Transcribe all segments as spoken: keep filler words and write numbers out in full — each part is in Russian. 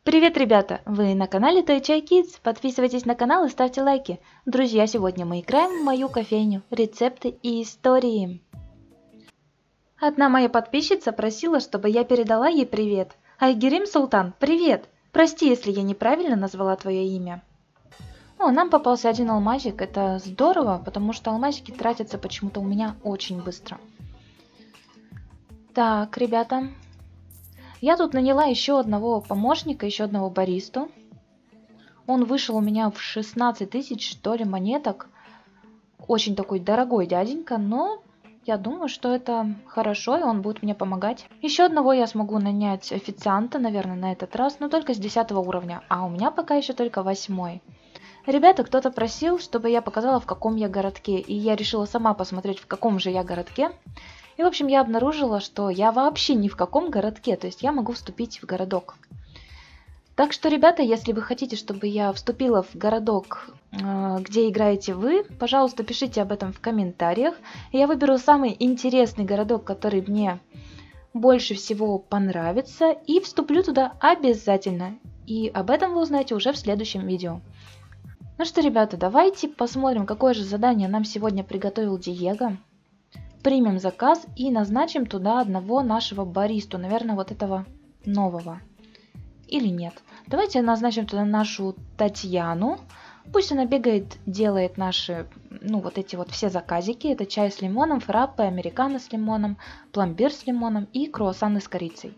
Привет, ребята! Вы на канале Toy Chai Kids. Подписывайтесь на канал и ставьте лайки. Друзья, сегодня мы играем в мою кофейню. Рецепты и истории. Одна моя подписчица просила, чтобы я передала ей привет. Айгерим Султан, привет! Прости, если я неправильно назвала твое имя. О, нам попался один алмазик. Это здорово, потому что алмазики тратятся почему-то у меня очень быстро. Так, ребята. Я тут наняла еще одного помощника, еще одного баристу. Он вышел у меня в шестнадцать тысяч, что ли, монеток. Очень такой дорогой дяденька, но я думаю, что это хорошо, и он будет мне помогать. Еще одного я смогу нанять официанта, наверное, на этот раз, но только с десятого уровня, а у меня пока еще только восьмой. Ребята, кто-то просил, чтобы я показала, в каком я городке, и я решила сама посмотреть, в каком же я городке. И, в общем, я обнаружила, что я вообще ни в каком городке, то есть я могу вступить в городок. Так что, ребята, если вы хотите, чтобы я вступила в городок, где играете вы, пожалуйста, пишите об этом в комментариях. Я выберу самый интересный городок, который мне больше всего понравится, и вступлю туда обязательно. И об этом вы узнаете уже в следующем видео. Ну что, ребята, давайте посмотрим, какое же задание нам сегодня приготовил Диего. Примем заказ и назначим туда одного нашего баристу, наверное, вот этого нового. Или нет. Давайте назначим туда нашу Татьяну. Пусть она бегает, делает наши, ну, вот эти вот все заказики. Это чай с лимоном, фраппе, американо с лимоном, пломбир с лимоном и круассаны с корицей.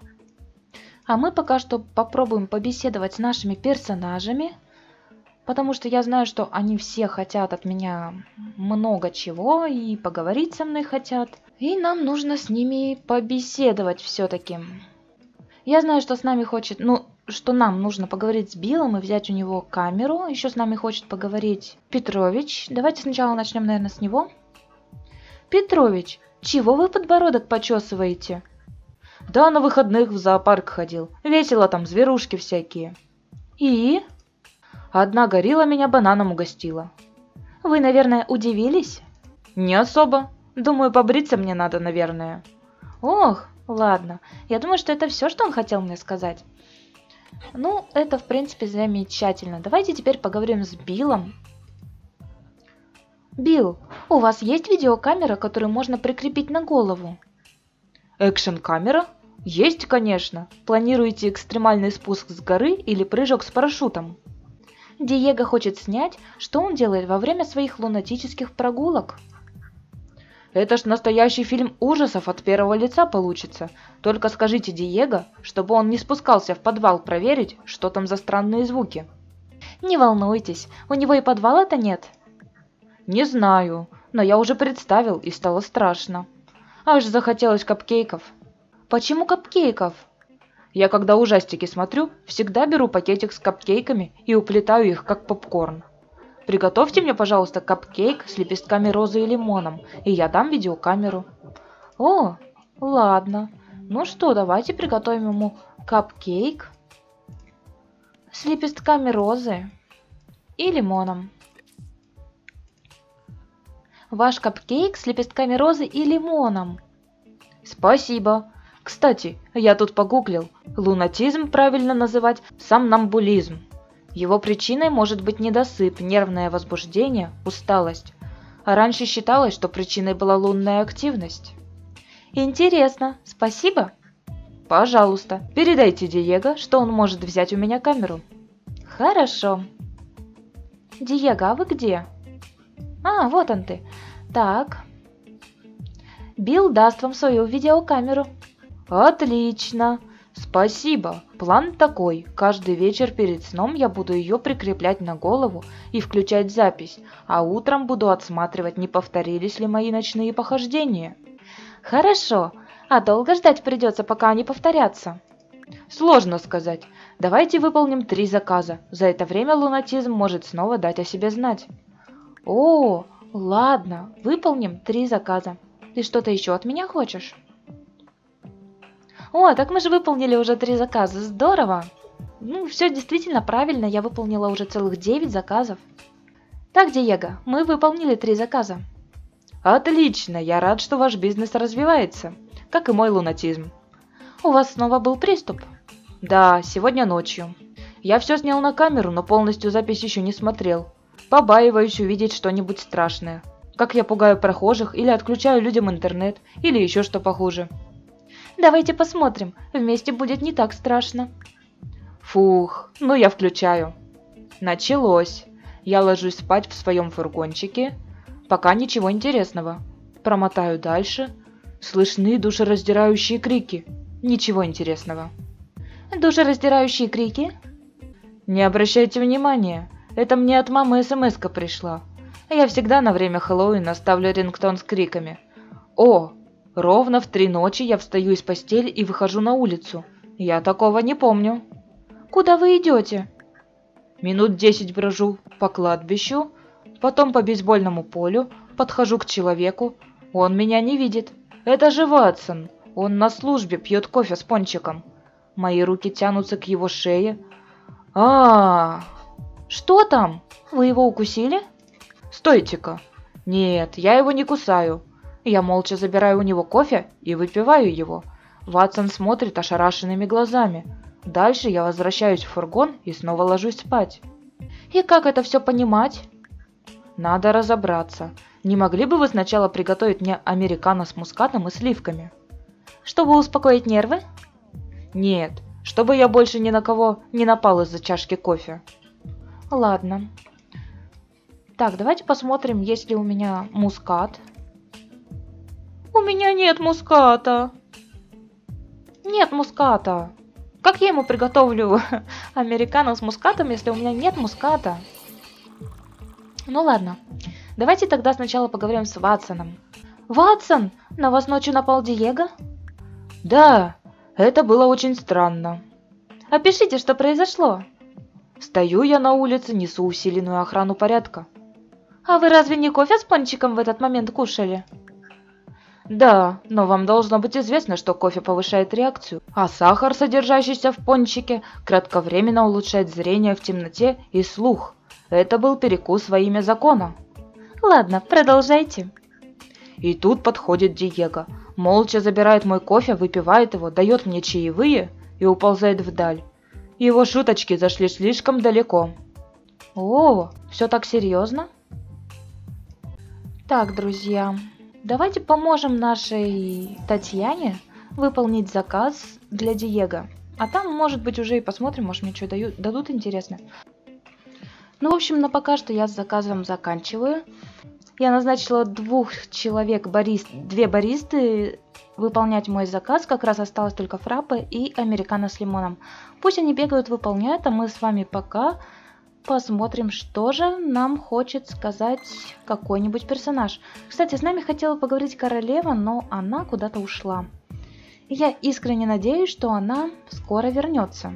А мы пока что попробуем побеседовать с нашими персонажами. Потому что я знаю, что они все хотят от меня много чего и поговорить со мной хотят. И нам нужно с ними побеседовать все-таки. Я знаю, что с нами хочет, ну, что нам нужно поговорить с Биллом и взять у него камеру. Еще с нами хочет поговорить Петрович. Давайте сначала начнем, наверное, с него. Петрович, чего вы подбородок почесываете? Да, на выходных в зоопарк ходил. Весело там, зверушки всякие. И... Одна горилла меня бананом угостила. Вы, наверное, удивились? Не особо. Думаю, побриться мне надо, наверное. Ох, ладно. Я думаю, что это все, что он хотел мне сказать. Ну, это, в принципе, замечательно. Давайте теперь поговорим с Биллом. Билл, у вас есть видеокамера, которую можно прикрепить на голову? Экшн-камера? Есть, конечно. Планируете экстремальный спуск с горы или прыжок с парашютом? Диего хочет снять, что он делает во время своих лунатических прогулок. Это ж настоящий фильм ужасов от первого лица получится. Только скажите Диего, чтобы он не спускался в подвал проверить, что там за странные звуки. Не волнуйтесь, у него и подвала-то нет. Не знаю, но я уже представил и стало страшно. Аж захотелось капкейков. Почему капкейков? Я когда ужастики смотрю, всегда беру пакетик с капкейками и уплетаю их как попкорн. Приготовьте мне, пожалуйста, капкейк с лепестками розы и лимоном, и я дам видеокамеру. О, ладно. Ну что, давайте приготовим ему капкейк с лепестками розы и лимоном. Ваш капкейк с лепестками розы и лимоном. Спасибо. Кстати, я тут погуглил. Лунатизм правильно называть сомнамбулизм. Его причиной может быть недосып, нервное возбуждение, усталость. А раньше считалось, что причиной была лунная активность. Интересно, спасибо. Пожалуйста, передайте Диего, что он может взять у меня камеру. Хорошо. Диего, а вы где? А, вот он ты. Так. Билл даст вам свою видеокамеру. Отлично! Спасибо! План такой. Каждый вечер перед сном я буду ее прикреплять на голову и включать запись, а утром буду отсматривать, не повторились ли мои ночные похождения. Хорошо. А долго ждать придется, пока они повторятся? Сложно сказать. Давайте выполним три заказа. За это время лунатизм может снова дать о себе знать. О, ладно. Выполним три заказа. Ты что-то еще от меня хочешь? О, так мы же выполнили уже три заказа. Здорово! Ну, все действительно правильно. Я выполнила уже целых девять заказов. Так, Диего, мы выполнили три заказа. Отлично! Я рад, что ваш бизнес развивается. Как и мой лунатизм. У вас снова был приступ? Да, сегодня ночью. Я все снял на камеру, но полностью запись еще не смотрел. Побаиваюсь увидеть что-нибудь страшное. Как я пугаю прохожих, или отключаю людям интернет, или еще что похуже. Давайте посмотрим, вместе будет не так страшно. Фух, ну я включаю. Началось. Я ложусь спать в своем фургончике. Пока ничего интересного. Промотаю дальше. Слышны душераздирающие крики. Ничего интересного. Душераздирающие крики? Не обращайте внимания. Это мне от мамы смс-ка пришла. Я всегда на время Хэллоуина ставлю рингтон с криками. О, ровно в три ночи я встаю из постели и выхожу на улицу. Я такого не помню. Куда вы идете? Минут десять брожу по кладбищу, потом по бейсбольному полю, подхожу к человеку. Он меня не видит. Это же Ватсон. Он на службе пьет кофе с пончиком. Мои руки тянутся к его шее. А, -а, -а. Что там? Вы его укусили? Стойте-ка. Нет, я его не кусаю. Я молча забираю у него кофе и выпиваю его. Ватсон смотрит ошарашенными глазами. Дальше я возвращаюсь в фургон и снова ложусь спать. И как это все понимать? Надо разобраться. Не могли бы вы сначала приготовить мне американо с мускатом и сливками? Чтобы успокоить нервы? Нет, чтобы я больше ни на кого не напал из-за чашки кофе. Ладно. Так, давайте посмотрим, есть ли у меня мускат. У меня нет муската. Нет муската. Как я ему приготовлю американо с мускатом, если у меня нет муската? Ну ладно. Давайте тогда сначала поговорим с Ватсоном. Ватсон, на вас ночью напал Диего? Да, это было очень странно. Опишите, что произошло. Стою я на улице, несу усиленную охрану порядка. А вы разве не кофе с пончиком в этот момент кушали? Да, но вам должно быть известно, что кофе повышает реакцию, а сахар, содержащийся в пончике, кратковременно улучшает зрение в темноте и слух. Это был перекус во имя закона. Ладно, продолжайте. И тут подходит Диего, молча забирает мой кофе, выпивает его, дает мне чаевые и уползает вдаль. Его шуточки зашли слишком далеко. О, все так серьезно? Так, друзья, давайте поможем нашей Татьяне выполнить заказ для Диего. А там, может быть, уже и посмотрим, может, мне что дают, дадут интересно. Ну, в общем, на пока что я с заказом заканчиваю. Я назначила двух человек, барист, две баристы, выполнять мой заказ. Как раз осталось только фраппе и американо с лимоном. Пусть они бегают, выполняют, а мы с вами пока посмотрим, что же нам хочет сказать какой-нибудь персонаж. Кстати, с нами хотела поговорить королева, но она куда-то ушла. И я искренне надеюсь, что она скоро вернется.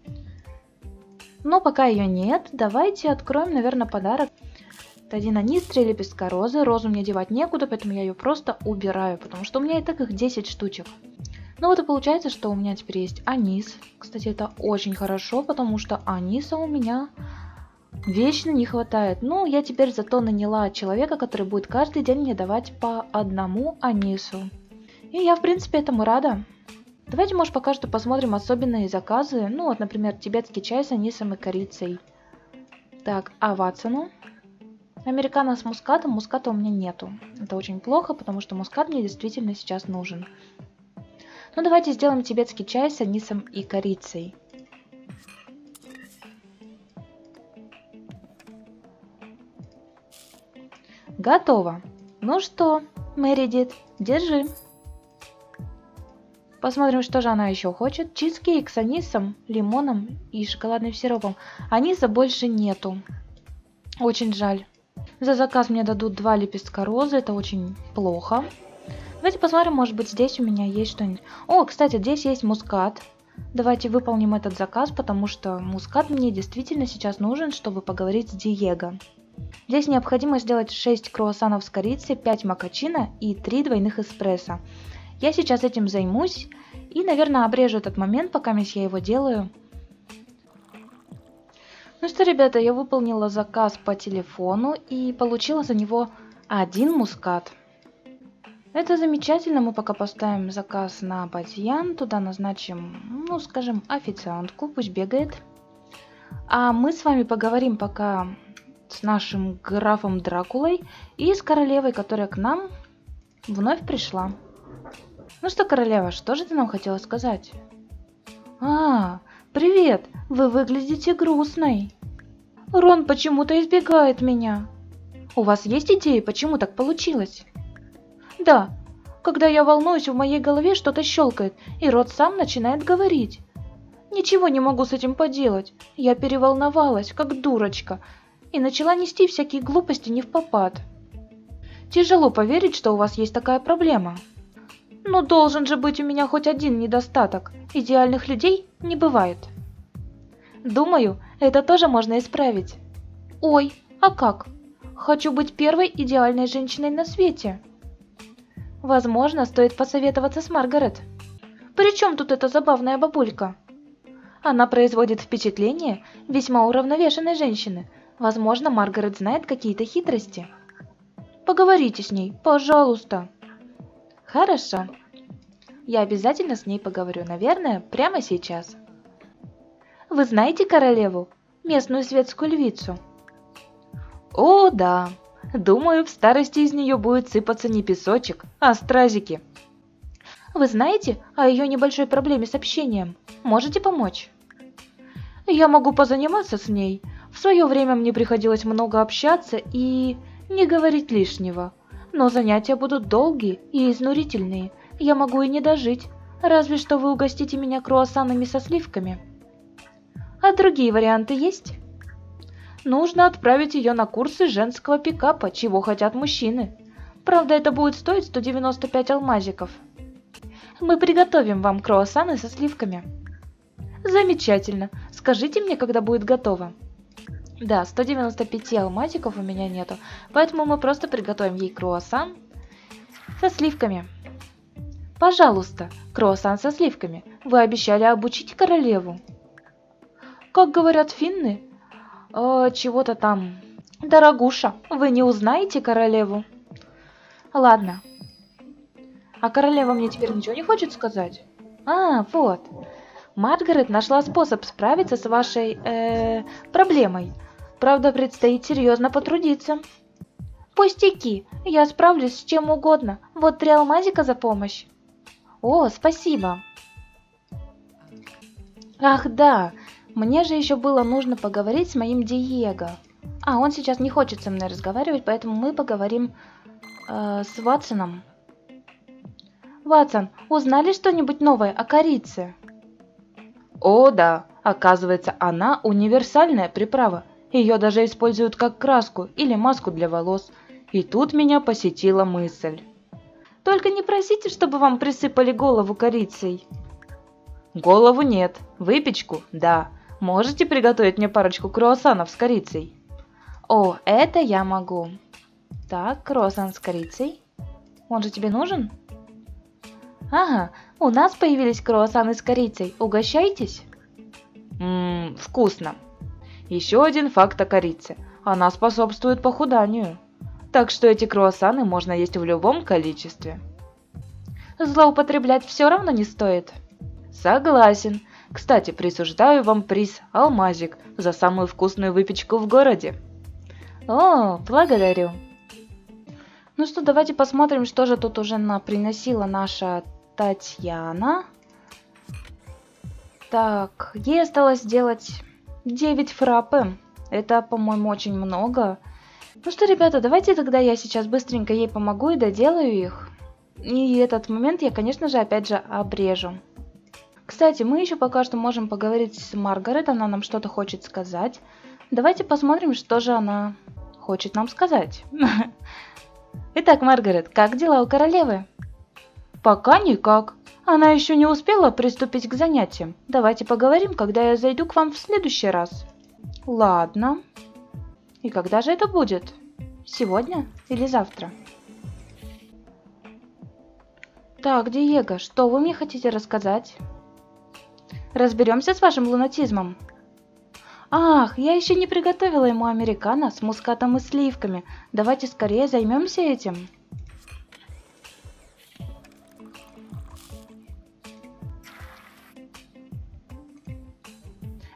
Но пока ее нет, давайте откроем, наверное, подарок. Это один анис, три лепестка розы. Розу мне девать некуда, поэтому я ее просто убираю, потому что у меня и так их десять штучек. Ну вот и получается, что у меня теперь есть анис. Кстати, это очень хорошо, потому что аниса у меня вечно не хватает. Ну, я теперь зато наняла человека, который будет каждый день мне давать по одному анису. И я, в принципе, этому рада. Давайте, может, пока что посмотрим особенные заказы. Ну, вот, например, тибетский чай с анисом и корицей. Так, а Ватсону? Американо с мускатом. Муската у меня нету. Это очень плохо, потому что мускат мне действительно сейчас нужен. Ну, давайте сделаем тибетский чай с анисом и корицей. Готово. Ну что, Мэридит, держи. Посмотрим, что же она еще хочет. Чизкейк с анисом, лимоном и шоколадным сиропом. Аниса больше нету. Очень жаль. За заказ мне дадут два лепестка розы. Это очень плохо. Давайте посмотрим, может быть, здесь у меня есть что-нибудь. О, кстати, здесь есть мускат. Давайте выполним этот заказ, потому что мускат мне действительно сейчас нужен, чтобы поговорить с Диего. Здесь необходимо сделать шесть круассанов с корицей, пять макачино и три двойных эспрессо. Я сейчас этим займусь и, наверное, обрежу этот момент, пока я его делаю. Ну что, ребята, я выполнила заказ по телефону и получила за него один мускат. Это замечательно, мы пока поставим заказ на бадьян, туда назначим, ну, скажем, официантку, пусть бегает. А мы с вами поговорим пока с нашим графом Дракулой и с королевой, которая к нам вновь пришла. Ну что, королева, что же ты нам хотела сказать? А, привет, вы выглядите грустной. Рон почему-то избегает меня. У вас есть идеи, почему так получилось? Да, когда я волнуюсь, в моей голове что-то щелкает, и рот сам начинает говорить. Ничего не могу с этим поделать. Я переволновалась, как дурочка, и начала нести всякие глупости невпопад. Тяжело поверить, что у вас есть такая проблема. Но должен же быть у меня хоть один недостаток. Идеальных людей не бывает. Думаю, это тоже можно исправить. Ой, а как? Хочу быть первой идеальной женщиной на свете. Возможно, стоит посоветоваться с Маргарет. При чем тут эта забавная бабулька? Она производит впечатление весьма уравновешенной женщины. Возможно, Маргарет знает какие-то хитрости. Поговорите с ней, пожалуйста. Хорошо. Я обязательно с ней поговорю, наверное, прямо сейчас. Вы знаете королеву, местную светскую львицу? О, да. Думаю, в старости из нее будет сыпаться не песочек, а стразики. Вы знаете о ее небольшой проблеме с общением? Можете помочь? Я могу позаниматься с ней. В свое время мне приходилось много общаться и не говорить лишнего. Но занятия будут долгие и изнурительные. Я могу и не дожить, разве что вы угостите меня круассанами со сливками. А другие варианты есть? Нужно отправить ее на курсы женского пикапа, чего хотят мужчины. Правда, это будет стоить сто девяносто пять алмазиков. Мы приготовим вам круассаны со сливками. Замечательно. Скажите мне, когда будет готово. Да, сто девяносто пять алмазиков у меня нету, поэтому мы просто приготовим ей круассан со сливками. Пожалуйста, круассан со сливками. Вы обещали обучить королеву. Как говорят финны, э, чего-то там. Дорогуша, вы не узнаете королеву? Ладно. А королева мне теперь ничего не хочет сказать? А, вот. Маргарет нашла способ справиться с вашей э, проблемой. Правда, предстоит серьезно потрудиться. Пустяки, я справлюсь с чем угодно. Вот три алмазика за помощь. О, спасибо. Ах да, мне же еще было нужно поговорить с моим Диего. А, он сейчас не хочет со мной разговаривать, поэтому мы поговорим э, с Ватсоном. Ватсон, узнали что-нибудь новое о корице? О, да, оказывается, она универсальная приправа. Ее даже используют как краску или маску для волос. И тут меня посетила мысль. Только не просите, чтобы вам присыпали голову корицей. Голову нет, выпечку, да. Можете приготовить мне парочку круассанов с корицей? О, это я могу. Так, круассан с корицей. Он же тебе нужен? Ага, у нас появились круассаны с корицей. Угощайтесь. Ммм, вкусно. Еще один факт о корице. Она способствует похуданию. Так что эти круассаны можно есть в любом количестве. Злоупотреблять все равно не стоит. Согласен. Кстати, присуждаю вам приз алмазик за самую вкусную выпечку в городе. О, благодарю. Ну что, давайте посмотрим, что же тут уже приносила наша Татьяна. Так, ей осталось сделать девять фраппе. Это, по-моему, очень много. Ну что, ребята, давайте тогда я сейчас быстренько ей помогу и доделаю их. И этот момент я, конечно же, опять же обрежу. Кстати, мы еще пока что можем поговорить с Маргарет, она нам что-то хочет сказать. Давайте посмотрим, что же она хочет нам сказать. Итак, Маргарет, как дела у королевы? Пока никак. Она еще не успела приступить к занятиям. Давайте поговорим, когда я зайду к вам в следующий раз. Ладно. И когда же это будет? Сегодня или завтра? Так, Диего, что вы мне хотите рассказать? Разберемся с вашим лунатизмом. Ах, я еще не приготовила ему американо с мускатом и сливками. Давайте скорее займемся этим.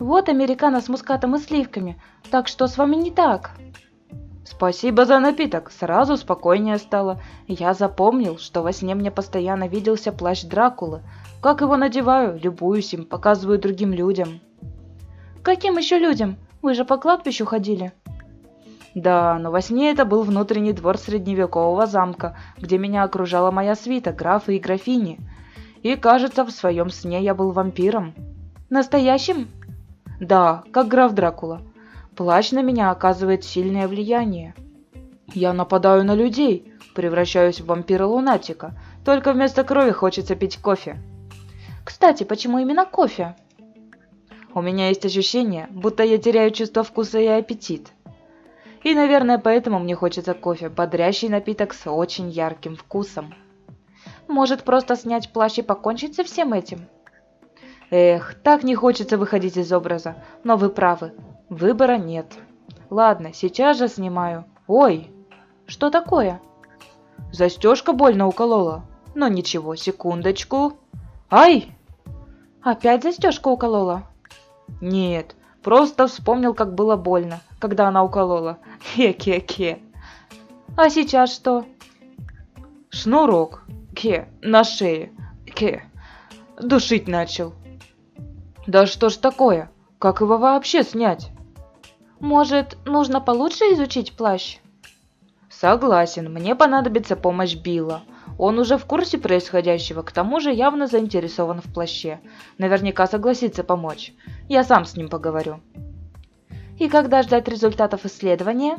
Вот американо с мускатом и сливками, так что с вами не так. Спасибо за напиток, сразу спокойнее стало. Я запомнил, что во сне мне постоянно виделся плащ Дракулы. Как его надеваю, любуюсь им, показываю другим людям. Каким еще людям? Вы же по кладбищу ходили. Да, но во сне это был внутренний двор средневекового замка, где меня окружала моя свита, графы и графини. И, кажется, в своем сне я был вампиром. Настоящим? Да, как граф Дракула. Плащ на меня оказывает сильное влияние. Я нападаю на людей, превращаюсь в вампира-лунатика, только вместо крови хочется пить кофе. Кстати, почему именно кофе? У меня есть ощущение, будто я теряю чувство вкуса и аппетит. И, наверное, поэтому мне хочется кофе, бодрящий напиток с очень ярким вкусом. Может, просто снять плащ и покончить со всем этим? Эх, так не хочется выходить из образа, но вы правы, выбора нет. Ладно, сейчас же снимаю. Ой, что такое? Застежка больно уколола. Но ничего, секундочку. Ай! Опять застежка уколола? Нет, просто вспомнил, как было больно, когда она уколола. Хе-хе-хе. А сейчас что? Шнурок. Ке, на шее. Ке. Душить начал. Да что ж такое? Как его вообще снять? Может, нужно получше изучить плащ? Согласен, мне понадобится помощь Билла. Он уже в курсе происходящего, к тому же явно заинтересован в плаще. Наверняка согласится помочь. Я сам с ним поговорю. И когда ждать результатов исследования?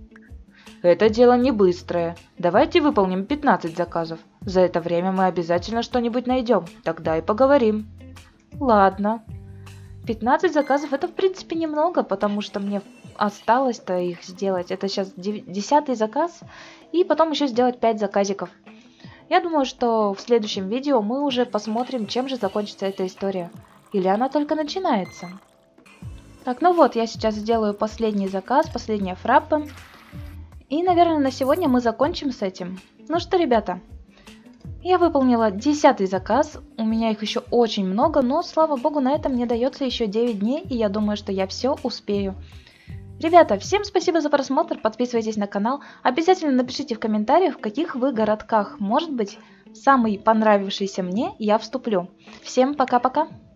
Это дело не быстрое. Давайте выполним пятнадцать заказов. За это время мы обязательно что-нибудь найдем. Тогда и поговорим. Ладно. пятнадцать заказов это в принципе немного, потому что мне осталось-то их сделать. Это сейчас десятый заказ. И потом еще сделать пять заказиков. Я думаю, что в следующем видео мы уже посмотрим, чем же закончится эта история. Или она только начинается. Так, ну вот, я сейчас сделаю последний заказ, последнее фраппе. И, наверное, на сегодня мы закончим с этим. Ну что, ребята, я выполнила десятый заказ. У меня их еще очень много, но, слава богу, на этом мне дается еще девять дней. И я думаю, что я все успею. Ребята, всем спасибо за просмотр, подписывайтесь на канал, обязательно напишите в комментариях, в каких вы городках, может быть, самый понравившийся мне я вступлю. Всем пока-пока!